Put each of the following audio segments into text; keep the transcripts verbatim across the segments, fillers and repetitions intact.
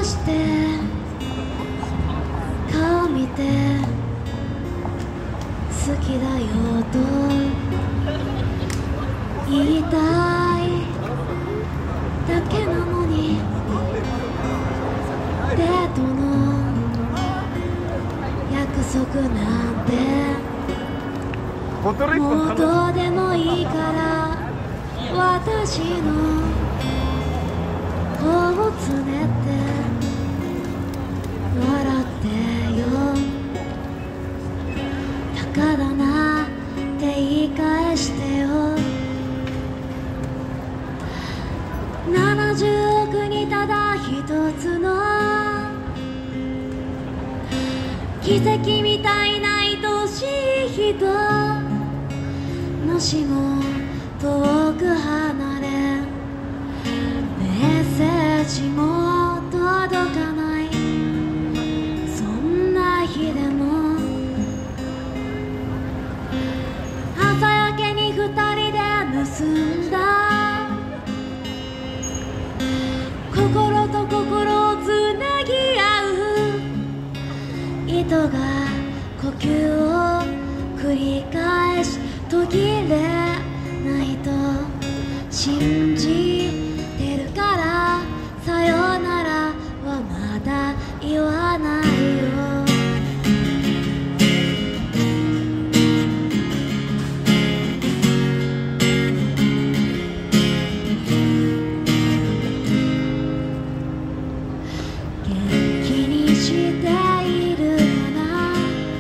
して顔見て好きだよと言いたいだけなのにデートの約束なんてもうどうでもいいから私の頬をつねって笑ってよバカだなって言い返してよななじゅうおくにただ一つの奇跡みたいな愛しい人もしも遠く離れメッセージも届かないそんな日でも朝焼けに二人で結んだ心と心をつなぎ合う糸が呼吸を繰り返し途切れないと信じてるからさよならはまだ言わないよ元気にしているかな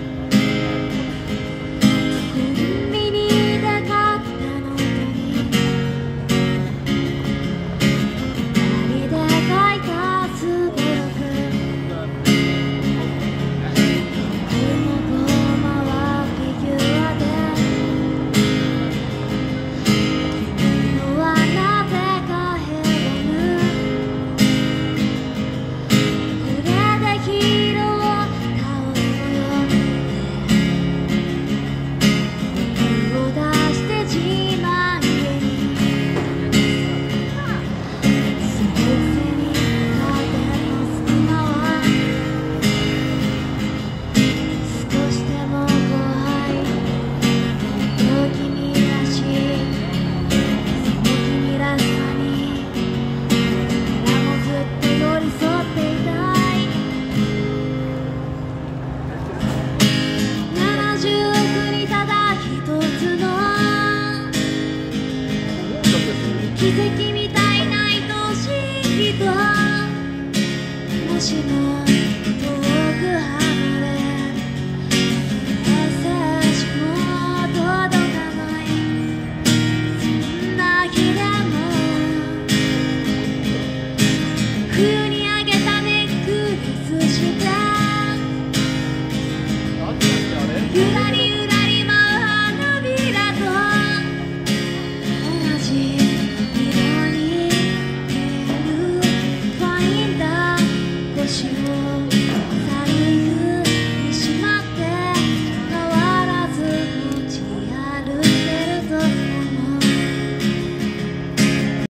コンビニで買ったノートに二人で書いたストローク僕のゴマはフィギュアで君のはなぜかヘドムこれでヒーローを倒すのよ僕を出して自慢げにすぐせにカーテンの隙間は少しでも怖いと君らしいその君らしさに今もずっと寄り添っていたいななじゅうおくにただ一つの奇跡みたいな愛しい人もしも